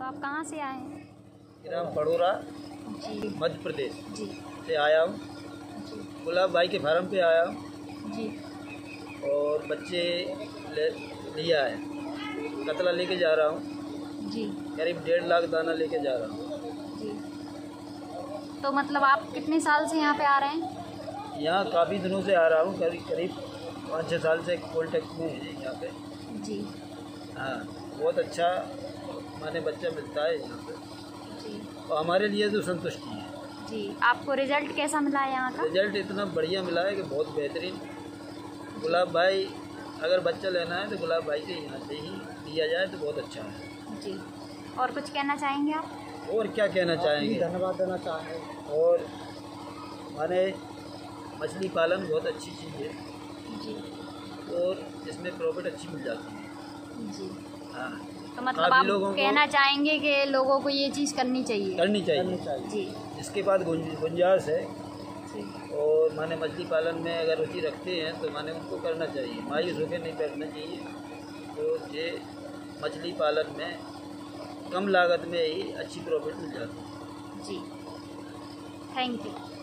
आप कहाँ से आए हैं? ग्राम पड़ोरा जी मध्य प्रदेश जी से आया हूँ। जी गुलाब भाई के फार्म पे आया हूँ जी और बच्चे लिया है। कतला लेके जा रहा हूँ, जी करीब 1.5 लाख दाना लेके जा रहा हूँ। जी। तो मतलब आप कितने साल से यहाँ पे आ रहे हैं? यहाँ काफ़ी दिनों से आ रहा हूँ, करीब 5-6 साल से कॉन्टेक्ट में है यहाँ पे। जी हाँ, बहुत अच्छा माने बच्चा मिलता है यहाँ पे जी और हमारे लिए तो संतुष्टि है। जी। आपको रिजल्ट कैसा मिला है यहाँ का? रिजल्ट इतना बढ़िया मिला है कि बहुत बेहतरीन। गुलाब भाई अगर बच्चा लेना है तो गुलाब भाई के यहाँ से ही लिया जाए तो बहुत अच्छा है। जी। और कुछ कहना चाहेंगे आप? और क्या कहना चाहेंगे, धन्यवाद देना चाहेंगे। और माने मछली पालन बहुत अच्छी चीज़ है जी और इसमें प्रॉफिट अच्छी मिल जाती है। जी। हाँ, तो मतलब काफ़ी आप लोगों को कहना चाहेंगे कि लोगों को ये चीज़ करनी चाहिए? करनी चाहिए। जी इसके बाद गुंजाइश है जी और माने मछली पालन में अगर रुचि रखते हैं तो माने उनको करना चाहिए, मायूस होकर नहीं बैठना चाहिए। तो ये मछली पालन में कम लागत में ही अच्छी प्रॉफिट मिल जाती है। जी। Thank you.